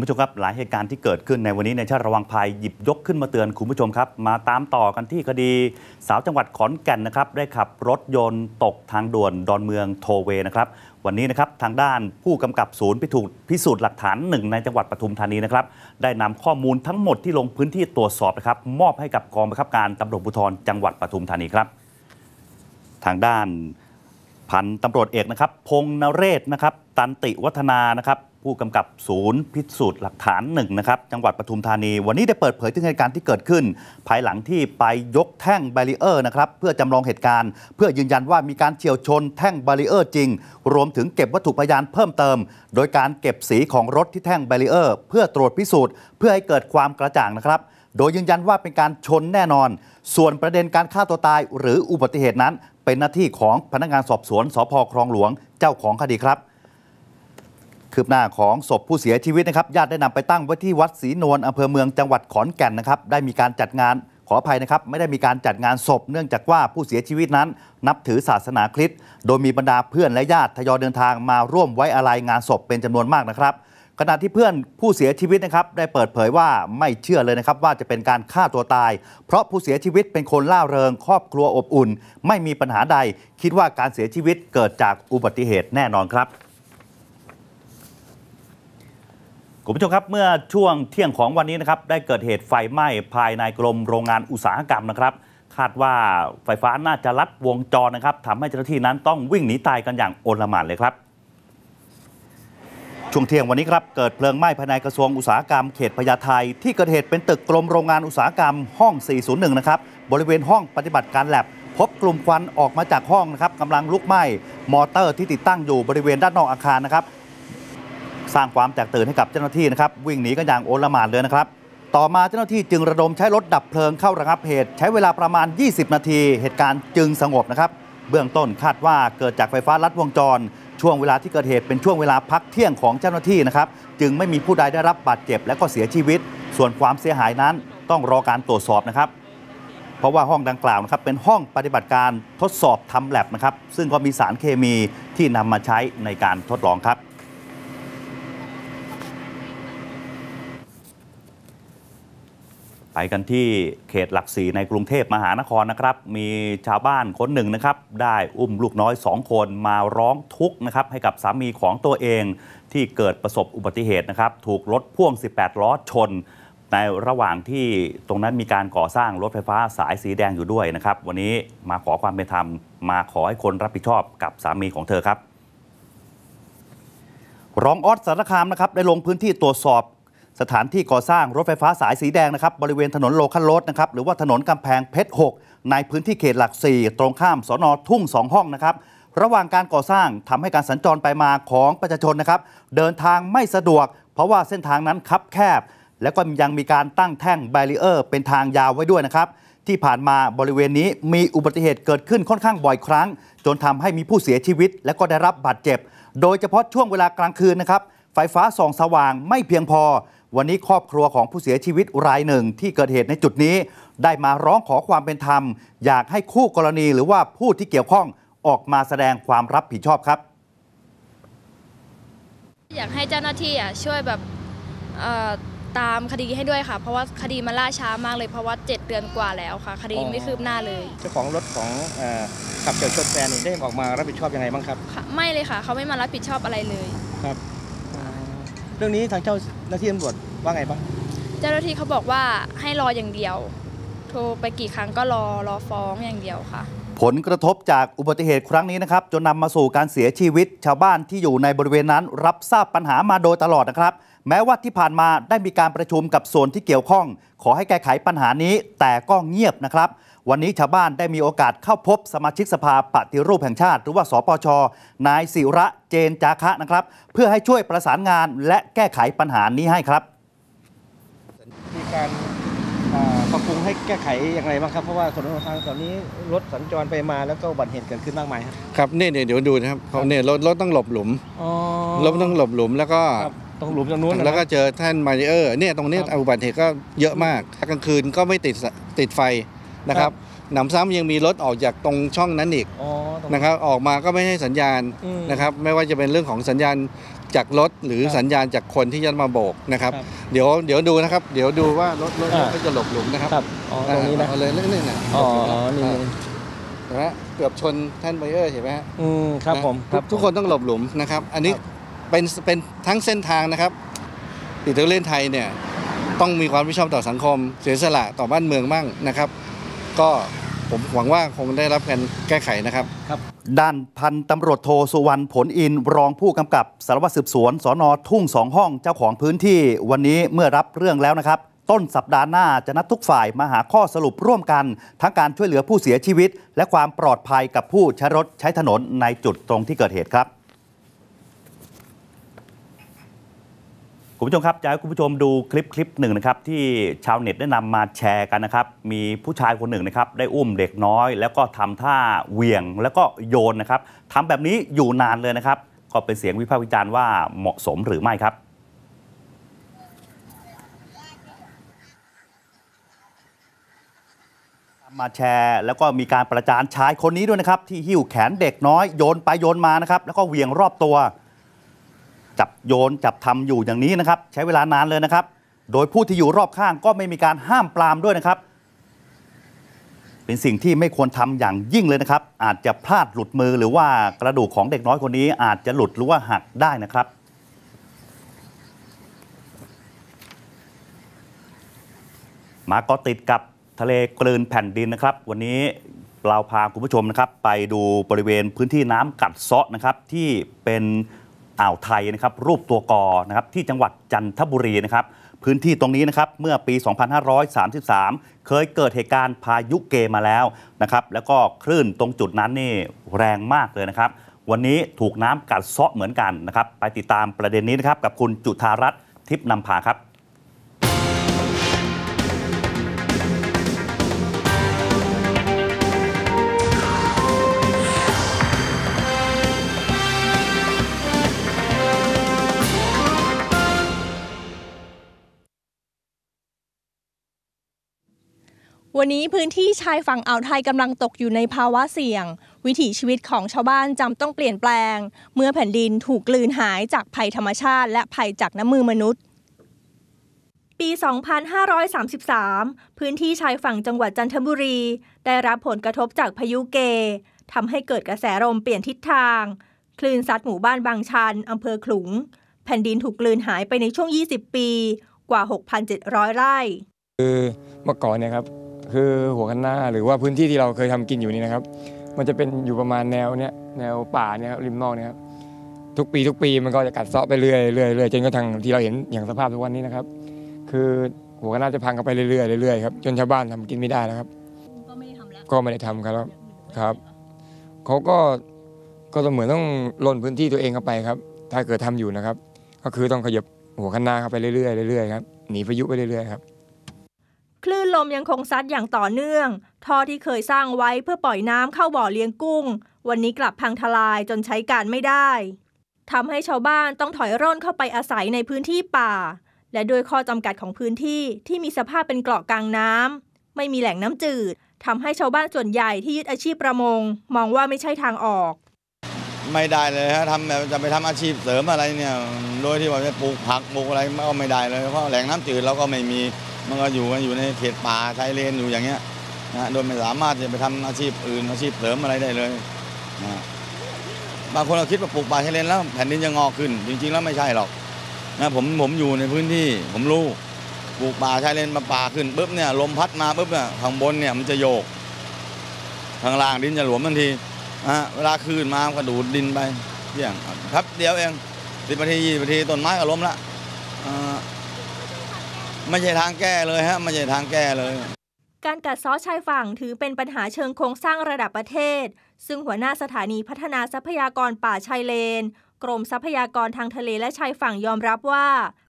ผู้ชมครับหลายเหตุการณ์ที่เกิดขึ้นในวันนี้ในชาติระวังภัยหยิบยกขึ้นมาเตือนคุณผู้ชมครับมาตามต่อกันที่คดีสาวจังหวัดขอนแก่นนะครับได้ขับรถยนต์ตกทางด่วนดอนเมืองโทเวนะครับวันนี้นะครับทางด้านผู้กำกับศูนย์พิสูจน์หลักฐาน1ในจังหวัดปทุมธานีนะครับได้นำข้อมูลทั้งหมดที่ลงพื้นที่ตรวจสอบนะครับมอบให้กับกองบังคับการตำรวจภูธรจังหวัดปทุมธานีครับทางด้านพันตำรวจเอกนะครับพงษ์นเรศนะครับตันติวัฒนานะครับผู้กำกับศูนย์พิสูจน์หลักฐาน1นะครับจังหวัดปทุมธานีวันนี้ได้เปิดเผยถึงเหตุการณ์ที่เกิดขึ้นภายหลังที่ไปยกแท่งแบรีเออร์นะครับเพื่อจำลองเหตุการณ์เพื่อยืนยันว่ามีการเฉี่ยวชนแท่งแบรีเออร์จริงรวมถึงเก็บวัตถุพยานเพิ่มเติมโดยการเก็บสีของรถที่แท่งแบรีเออร์เพื่อตรวจพิสูจน์เพื่อให้เกิดความกระจ่างนะครับโดยยืนยันว่าเป็นการชนแน่นอนส่วนประเด็นการฆ่าตัวตายหรืออุบัติเหตุนั้นเป็นหน้าที่ของพนักงานสอบสวนสภ.คลองหลวงเจ้าของคดีครับคืบหน้าของศพผู้เสียชีวิตนะครับญาติได้นำไปตั้งไว้ที่วัดศรีนวลอำเภอเมืองจังหวัดขอนแก่นนะครับได้มีการจัดงานขออภัยนะครับไม่ได้มีการจัดงานศพเนื่องจากว่าผู้เสียชีวิตนั้นนับถือศาสนาคริสต์โดยมีบรรดาเพื่อนและญาติทยอยเดินทางมาร่วมไว้อาลัยงานศพเป็นจำนวนมากนะครับขณะที่เพื่อนผู้เสียชีวิตนะครับได้เปิดเผยว่าไม่เชื่อเลยนะครับว่าจะเป็นการฆ่าตัวตายเพราะผู้เสียชีวิตเป็นคนล่าเริงครอบครัวอบอุ่นไม่มีปัญหาใดคิดว่าการเสียชีวิตเกิดจากอุบัติเหตุแน่นอนครับคุณผู้ชมครับเมื่อช่วงเที่ยงของวันนี้นะครับได้เกิดเหตุไฟไหม้ภายในกรมโรงงานอุตสาหกรรมนะครับคาดว่าไฟฟ้าน่าจะลัดวงจรนะครับทำให้เจ้าหน้าที่นั้นต้องวิ่งหนีตายกันอย่างโอลหม่านเลยครับช่วงเที่ยงวันนี้ครับเกิดเพลิงไหม้ภายในกระทรวงอุตสาหกรรมเขตพญาไทที่เกิดเหตุเป็นตึกกรมโรงงานอุตสาหกรรมห้อง 401 นะครับบริเวณห้องปฏิบัติการแลบพบกลุ่มควันออกมาจากห้องนะครับกำลังลุกไหม้มอเตอร์ที่ติดตั้งอยู่บริเวณด้านนอกอาคารนะครับสร้างความแตกตื่นให้กับเจ้าหน้าที่นะครับวิ่งหนีกันอย่างโอลหม่านเลยนะครับต่อมาเจ้าหน้าที่จึงระดมใช้รถดับเพลิงเข้าระงับเหตุใช้เวลาประมาณ20นาทีเหตุการณ์จึงสงบนะครับเบื้องต้นคาดว่าเกิดจากไฟฟ้าลัดวงจรช่วงเวลาที่เกิดเหตุเป็นช่วงเวลาพักเที่ยงของเจ้าหน้าที่นะครับจึงไม่มีผู้ใดได้รับบาดเจ็บและก็เสียชีวิตส่วนความเสียหายนั้นต้องรอการตรวจสอบนะครับเพราะว่าห้องดังกล่าวนะครับเป็นห้องปฏิบัติการทดสอบทำแลบนะครับซึ่งก็มีสารเคมีที่นำมาใช้ในการทดลองครับไปกันที่เขตหลักสี่ในกรุงเทพมหานครนะครับมีชาวบ้านคนหนึ่งนะครับได้อุ้มลูกน้อย2คนมาร้องทุกข์นะครับให้กับสามีของตัวเองที่เกิดประสบอุบัติเหตุนะครับถูกรถพ่วง18ล้อชนในระหว่างที่ตรงนั้นมีการก่อสร้างรถไฟฟ้าสายสีแดงอยู่ด้วยนะครับวันนี้มาขอความเป็นธรรมมาขอให้คนรับผิดชอบกับสามีของเธอครับรองออสสารคามนะครับได้ลงพื้นที่ตรวจสอบสถานที่ก่อสร้างรถไฟฟ้าสายสีแดงนะครับบริเวณถนนโลคัลโรดนะครับหรือว่าถนนกำแพงเพชร6ในพื้นที่เขตหลัก4ตรงข้ามสน.ทุ่ง2ห้องนะครับระหว่างการก่อสร้างทำให้การสัญจรไปมาของประชาชนนะครับเดินทางไม่สะดวกเพราะว่าเส้นทางนั้นคับแคบและก็ยังมีการตั้งแท่งแบรีเออร์เป็นทางยาวไว้ด้วยนะครับที่ผ่านมาบริเวณนี้มีอุบัติเหตุเกิดขึ้นค่อนข้างบ่อยครั้งจนทำให้มีผู้เสียชีวิตและก็ได้รับบาดเจ็บโดยเฉพาะช่วงเวลากลางคืนนะครับไฟฟ้าส่องสว่างไม่เพียงพอวันนี้ครอบครัวของผู้เสียชีวิตรายหนึ่งที่เกิดเหตุในจุดนี้ได้มาร้องขอความเป็นธรรมอยากให้คู่กรณีหรือว่าผู้ที่เกี่ยวข้องออกมาแสดงความรับผิดชอบครับอยากให้เจ้าหน้าที่ช่วยแบบตามคดีให้ด้วยค่ะเพราะว่าคดีมันล่าช้ามากเลยเพราะว่า7 เดือนกว่าแล้วค่ะคดีไม่คืบหน้าเลยเจ้าของรถของขับเฉี่ยวชนแฟนได้ออกมารับผิดชอบยังไงบ้างครับไม่เลยค่ะเขาไม่มารับผิดชอบอะไรเลยครับเรื่องนี้ทางเจ้าหน้าที่ตำรวจว่าไงบ้างเจ้าหน้าที่เขาบอกว่าให้รออย่างเดียวโทรไปกี่ครั้งก็รอฟ้องอย่างเดียวค่ะผลกระทบจากอุบัติเหตุครั้งนี้นะครับจนนำมาสู่การเสียชีวิตชาวบ้านที่อยู่ในบริเวณนั้นรับทราบปัญหามาโดยตลอดนะครับแม้ว่าที่ผ่านมาได้มีการประชุมกับส่วนที่เกี่ยวข้องขอให้แก้ไขปัญหานี้แต่ก็เงียบนะครับวันนี้ชาวบ้านได้มีโอกาสเข้าพบสมาชิกสภาปฏิรูปแห่งชาติหรือว่าสปช.นายศิระเจนจาคะนะครับเพื่อให้ช่วยประสานงานและแก้ไขปัญหานี้ให้ครับมีการปรับปรุงให้แก้ไขอย่างไรบ้างครับเพราะว่าถนนทางตอนนี้รถสัญจรไปมาแล้วก็อุบัติเหตุเกิดขึ้นมากมายครับเนี่ยเดี๋ยวดูนะครับเขาเนี่ยรถต้องหลบหลุมรถต้องหลบหลุมแล้วก็ต้องหลุมตรงนู้นแล้วก็เจอแท่นบารีเออร์เนี่ยตรงนี้อุบัติเหตุก็เยอะมากกลางคืนก็ไม่ติดไฟนะครับหนำซ้ำยังมีรถออกจากตรงช่องนั้นอีกนะครับออกมาก็ไม่ให้สัญญาณนะครับไม่ว่าจะเป็นเรื่องของสัญญาณจากรถหรือครับสัญญาณจากคนที่จะมาโบกนะครับครับเดี๋ยวดูนะครับ เดี๋ยวดูว่ารถก็จะหลบหลุมนะครับครับอ๋อตรงนี้นะเอาเลยนี่นะอ๋อหลบหลุมนี่เห็นไหมเกือบชนแท่นเบรีเออร์เห็นไหมฮะครับผมทุกคนต้องหลบหลุมนะครับ อันนี้ครับเป็นทั้งเส้นทางนะครับอิตาเลียนไทยเนี่ยต้องมีความรับผิดชอบต่อสังคมเสียสละต่อบ้านเมืองบ้างนะครับ ก็ผมหวังว่าคงได้รับการแก้ไขนะครับด้านพันตำรวจโทสุวรรณผลอินทร์รองผู้กำกับสารวัตรสืบสวนสน.ทุ่ง2 ห้องเจ้าของพื้นที่วันนี้เมื่อรับเรื่องแล้วนะครับ ต้นสัปดาห์หน้าจะนัดทุกฝ่ายมาหาข้อสรุปร่วมกัน ทั้งการช่วยเหลือผู้เสียชีวิต และความปลอดภัยกับผู้ใช้รถใช้ถนนในจุดตรงที่เกิดเหตุครับคุณผู้ชมครับจะให้คุณผู้ชมดูคลิปหนึ่งนะครับที่ชาวเน็ตได้นำมาแชร์กันนะครับมีผู้ชายคนหนึ่งนะครับได้อุ้มเด็กน้อย แล้วก็ทำท่าเหวี่ยงแล้วก็โยนนะครับทำแบบนี้อยู่นานเลยนะครับก็เป็นเสียงวิพากษ์วิจารณ์ว่าเหมาะสมหรือไม่ครับมาแชร์แล้วก็มีการประจานชายคนนี้ด้วยนะครับที่หิ้วแขนเด็กน้อยโยนไปโยนมานะครับแล้วก็เหวี่ยงรอบตัวจับโยนจับทำอยู่อย่างนี้นะครับใช้เวลานานเลยนะครับโดยผู้ที่อยู่รอบข้างก็ไม่มีการห้ามปรามด้วยนะครับเป็นสิ่งที่ไม่ควรทำอย่างยิ่งเลยนะครับอาจจะพลาดหลุดมือหรือว่ากระดูกของเด็กน้อยคนนี้อาจจะหลุดหรือว่าหักได้นะครับมาก็ติดกับทะเลกลืนแผ่นดินนะครับวันนี้เราพาคุณผู้ชมนะครับไปดูบริเวณพื้นที่น้ำกัดเซาะนะครับที่เป็นอ่าวไทยนะครับรูปตัวกอนะครับที่จังหวัดจันทบุรีนะครับพื้นที่ตรงนี้นะครับเมื่อปี 2533 เคยเกิดเหตุการณ์พายุเกมาแล้วนะครับแล้วก็คลื่นตรงจุดนั้นนี่แรงมากเลยนะครับวันนี้ถูกน้ำกัดเซาะเหมือนกันนะครับไปติดตามประเด็นนี้นะครับกับคุณจุธารัตน์ทิพย์นำพาครับวันนี้พื้นที่ชายฝั่งอ่าวไทยกำลังตกอยู่ในภาวะเสี่ยงวิถีชีวิตของชาวบ้านจำต้องเปลี่ยนแปลงเมื่อแผ่นดินถูกกลืนหายจากภัยธรรมชาติและภัยจากน้ำมือมนุษย์ปี 2533 พื้นที่ชายฝั่งจังหวัดจันทบุรีได้รับผลกระทบจากพายุเกทำให้เกิดกระแสลมเปลี่ยนทิศทางคลื่นซัดหมู่บ้านบางชันอำเภอขลุงแผ่นดินถูกกลืนหายไปในช่วง 20 ปีกว่า 6,700 ไร่คือเมื่อก่อนเนี่ยครับคือหัวคะน้าหรือว่าพื้นที่ที่เราเคยทำกินอยู่นี่นะครับมันจะเป็นอยู่ประมาณแนวป่าเนี่ยริมนอกเนี่ยครับทุกปีมันก็จะกัดเซาะไปเรื่อยจนกระทั่งที่เราเห็นอย่างสภาพทุกวันนี้นะครับคือหัวคะน้าจะพังกันไปเรื่อยครับจนชาวบ้านทำกินไม่ได้แล้วครับก็ไม่ได้ทำแล้วก็ไม่ได้ทำครับเขาก็เหมือนต้องล่นพื้นที่ตัวเองเข้าไปครับถ้าเกิดทำอยู่นะครับก็คือต้องขยับหัวคะน้าเข้าไปเรื่อยครับหนีพายุไปเรื่อยครับคลื่นลมยังคงซัดอย่างต่อเนื่องท่อที่เคยสร้างไว้เพื่อปล่อยน้ำเข้าบ่อเลี้ยงกุ้งวันนี้กลับพังทลายจนใช้การไม่ได้ทำให้ชาวบ้านต้องถอยร่นเข้าไปอาศัยในพื้นที่ป่าและโดยข้อจำกัดของพื้นที่ที่มีสภาพเป็นเกาะกลางน้ำไม่มีแหล่งน้ำจืดทำให้ชาวบ้านส่วนใหญ่ที่ยึดอาชีพประมงมองว่าไม่ใช่ทางออกไม่ได้เลยฮะจะไปทำอาชีพเสริมอะไรเนี่ยโดยที่ว่าจะปลูกผักปลูกอะไรก็ไม่ได้เลยเพราะแหล่งน้ำจืดเราก็ไม่มีมันก็อยู่ในเขตป่าชายเลนอยู่อย่างเงี้ยนะโดยไม่สามารถจะไปทำอาชีพอื่นอาชีพเสริมอะไรได้เลยนะบางคนเราคิดว่าปลูกป่าชายเลนแล้วแผ่นดินจะงอกขึ้นจริงๆแล้วไม่ใช่หรอกนะผมอยู่ในพื้นที่ผมรู้ปลูกป่าชายเลนมาป่าขึ้นปุ๊บเนี่ยลมพัดมาปุ๊บเนี่ยข้างบนเนี่ยมันจะโยกข้างล่างดินจะหลวมทันทีเวลาคลื่นมาก็ดูดดินไปอย่างครับเดียวเอง10 นาที 20 นาทีต้นไม้ก็ล้มละไม่ใช่ทางแก้เลยฮะไม่ใช่ทางแก้เลยการกัดเซาะชายฝั่งถือเป็นปัญหาเชิงโครงสร้างระดับประเทศซึ่งหัวหน้าสถานีพัฒนาทรัพยากรป่าชายเลนกรมทรัพยากรทางทะเลและชายฝั่งยอมรับว่า